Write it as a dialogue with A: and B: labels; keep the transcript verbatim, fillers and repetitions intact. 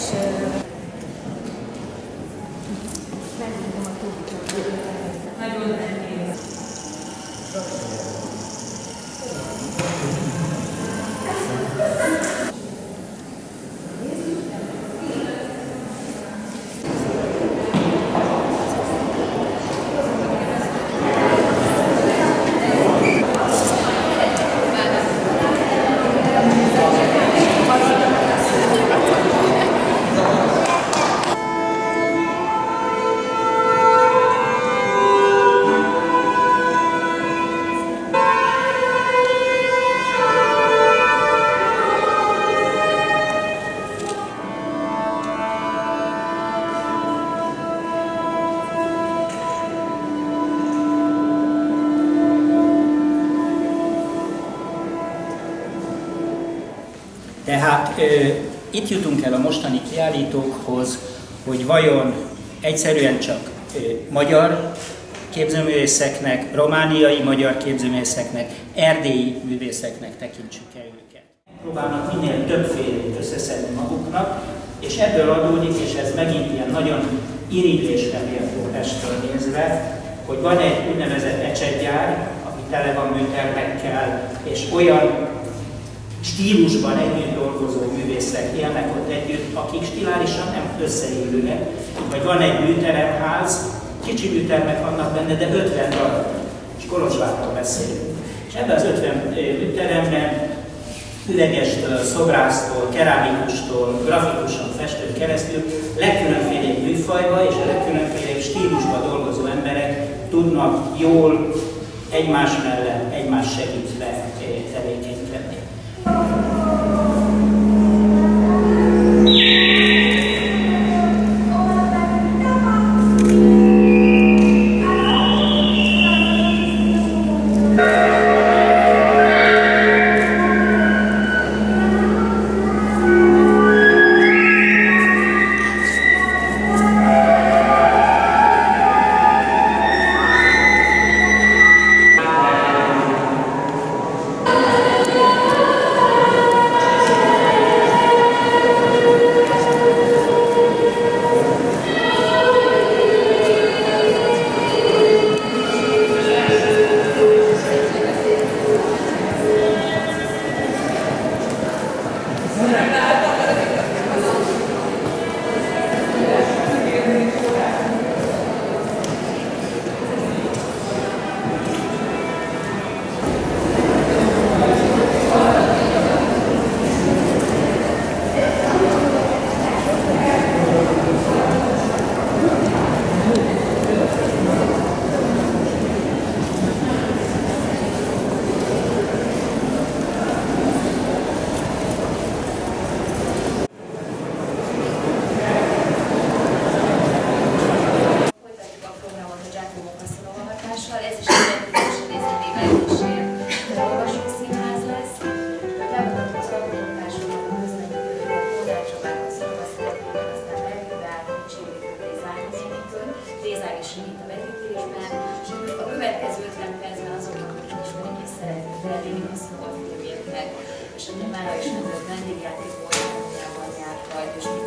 A: Nagyon nehéz.
B: Tehát ö, itt jutunk el a mostani kiállítókhoz, hogy vajon egyszerűen csak ö, magyar képzőművészeknek, romániai magyar képzőművészeknek, erdélyi művészeknek tekintsük el őket. Próbálnak minél többfélét összeszedni maguknak, és ebből adódik, és ez megint ilyen nagyon irigylésre méltó Pestről nézve, hogy van egy úgynevezett ecsetgyár, ami tele van műtermekkel, és olyan stílusban együtt dolgozó művészek élnek ott együtt, akik stilárisan nem összeillőnek. Vagy van egy műteremház, kicsi műtermek vannak benne, de ötven darab, és Kolozsvárról beszélünk. És ebben az ötven műteremben üvegestől, szobrásztól, kerámikustól, grafikuson, festőn keresztül legkülönfélébb műfajba és a legkülönfélébb stílusban dolgozó emberek tudnak jól egymás mellett, egymás segítve tevékenykedni.
C: Ez is egy együttesen nézőnével kísér. De olvasó színház lesz, bemutatjuk az alkotótársunknak a közvetítőjét, a Kódár Csabához szakasztatjuk, aztán Bergővel, Csillitől, Dézárnézénitől, Dézár is segít a vetítésben, és a következő ötven percben azoknak, akik ismerik és szeretik felvéni a Szomor filmjéknek, és a már is vendégjáték volt, Járkal, és